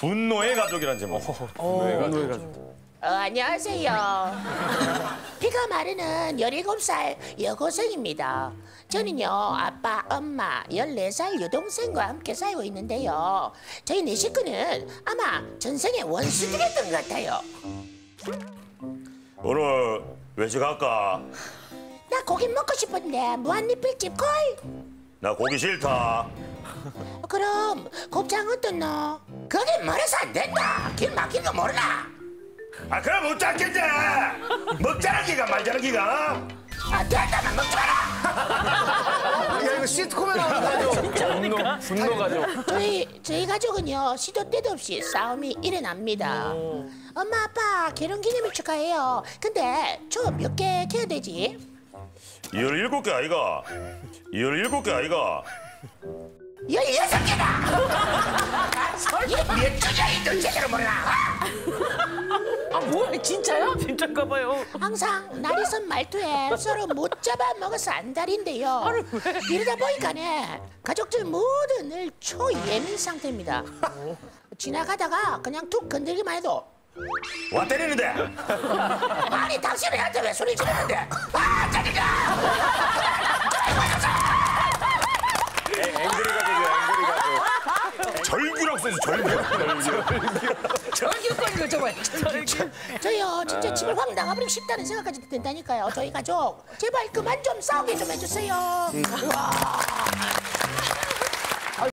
분노의 가족이란 제목. 분노의 가족. 안녕하세요. 비가 마르는 17살 여고생입니다. 저는요, 아빠, 엄마, 14살 여동생과 함께 살고 있는데요. 저희 네 식구는 아마 전생에 원수들이었던 것 같아요. 오늘 외식할까? 나 고기 먹고 싶은데 무한리필집 콜? 나 고기 싫다. 그럼 곱창 어떻노? 거기 멀어서 안 된다. 길 막힌 거 모르나? 아 그럼 못 잡겠지. 먹자는 기가 말자는 기가. 안 된다면 먹지 마라. 야 이거 시트콤에 나오는 가족. 분노 가족. 저희 가족은요, 시도 때도 없이 싸움이 일어납니다. 엄마 아빠 결혼기념일 축하해요. 근데 저 몇 개 캐야 되지? 17개 아이가. 17개 아이가. 16개다! 이몇 주냐 이들 제대로 몰라. 아 뭐야 진짜요? 진짜인가 봐요. 항상 날 있은 말투에 서로 못 잡아먹어서 안달인데요. 이러다 보니까네 가족들 모두 늘 초예민 상태입니다. 지나가다가 그냥 툭 건들기만 해도 와 때리는데. 아니 당신은 나한테 왜 소리 지르는데? 아 짜증나! 앵그리 가족이야 앵그리 가족. 절규라고 써서 절규. 절규거리를 줘봐요. 저요 진짜 집을 확 나가버리고 싶다는 생각까지 든다니까요. 저희 가족 제발 그만 좀 싸우게 좀 해주세요. 우와.